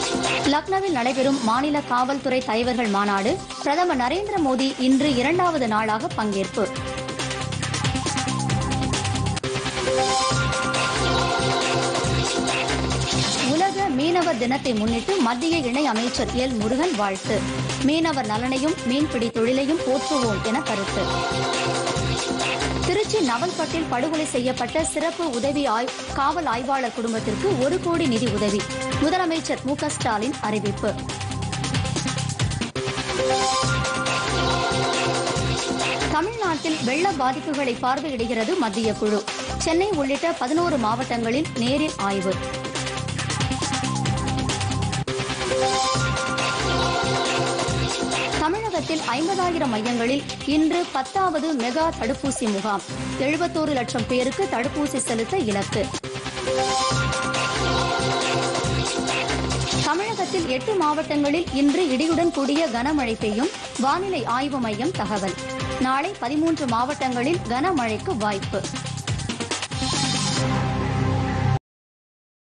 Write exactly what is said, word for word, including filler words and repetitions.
லக்னோவில் நடைபெறும் மாநில காவல்துறை தலைவர்கள் மாநாடு பிரதமர் நரேந்திர மோடி இன்று இரண்டாவது நாளாக பங்கேற்பு. உலக மீனவர் தினத்தை முன்னிட்டு மத்திய இணை அமைச்சர் எல் முருகன் வாழ்த்து. மீனவர் நலனையும் மீன்பிடி தொழிலையும் போற்றுவோம் என கருத்து. திருச்சி நவல்பட்டில் படுகொலை செய்யப்பட்ட சிறப்பு உதவி காவல் ஆய்வாளர் குடும்பத்திற்கு ஒரு கோடி நிதி உதவி. முதலமைச்சர் மு க ஸ்டாலின் அறிவிப்பு. தமிழ்நாட்டில் வெள்ள பாதிப்புகளை பார்வையிடுகிறது மத்திய குழு. சென்னை உள்ளிட்ட பதினோரு மாவட்டங்களில் நேரில் ஆய்வு. தமிழகத்தில் ஐம்பதாயிரம் மையங்களில் இன்று பத்தாவது மெகா தடுப்பூசி முகாம். எழுபத்தோரு லட்சம் பேருக்கு தடுப்பூசி செலுத்த இலக்கு. தமிழகத்தில் எட்டு மாவட்டங்களில் இன்று இடியுடன் கூடிய கனமழை பெய்யும். வானிலை ஆய்வு மையம் தகவல். நாளை பதிமூன்று மாவட்டங்களில் கனமழைக்கு வாய்ப்பு.